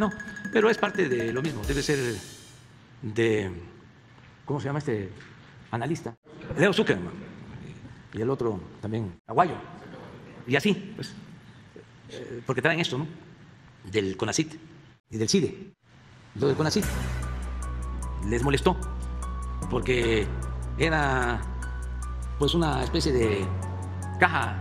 No, pero es parte de lo mismo, debe ser de, ¿cómo se llama este analista? Leo Zuckerman, y el otro también, Aguayo, y así, pues, porque traen esto, ¿no? Del CONACYT y del CIDE. Lo del CONACYT les molestó porque era pues una especie de caja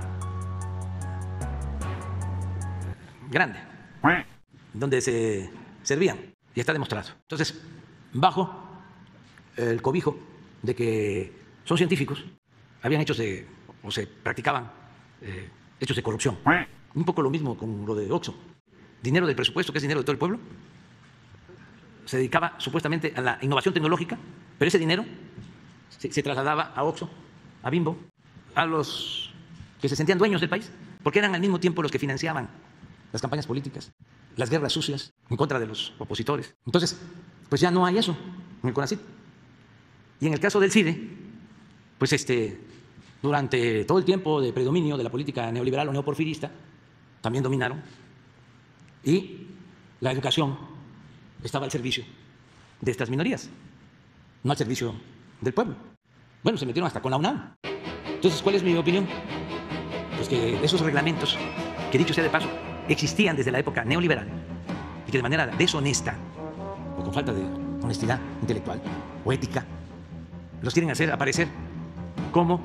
grande donde se servían, y está demostrado. Entonces, bajo el cobijo de que son científicos, habían hechos de, o se practicaban hechos de corrupción. Un poco lo mismo con lo de Oxxo. Dinero del presupuesto, que es dinero de todo el pueblo, se dedicaba supuestamente a la innovación tecnológica, pero ese dinero se trasladaba a Oxxo, a Bimbo, a los que se sentían dueños del país, porque eran al mismo tiempo los que financiaban las campañas políticas, las guerras sucias en contra de los opositores. Entonces, pues ya no hay eso en el CONACYT. Y en el caso del CIDE, pues durante todo el tiempo de predominio de la política neoliberal o neoporfirista, también dominaron, y la educación estaba al servicio de estas minorías, no al servicio del pueblo. Bueno, se metieron hasta con la UNAM. Entonces, ¿cuál es mi opinión? Pues que esos reglamentos, que dicho sea de paso, existían desde la época neoliberal y que de manera deshonesta o con falta de honestidad intelectual o ética, los quieren hacer aparecer como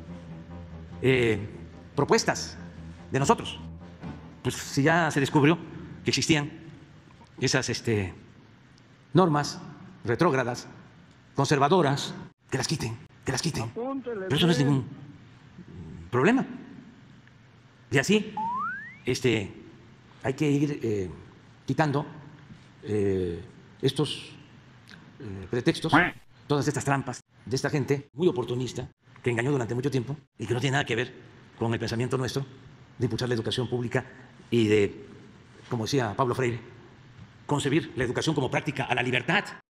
propuestas de nosotros. Pues si ya se descubrió que existían esas normas retrógradas, conservadoras, que las quiten, que las quiten. Pero eso no es ningún problema. Y así hay que ir quitando estos pretextos, todas estas trampas de esta gente muy oportunista que engañó durante mucho tiempo y que no tiene nada que ver con el pensamiento nuestro de impulsar la educación pública y de, como decía Pablo Freire, concebir la educación como práctica a la libertad.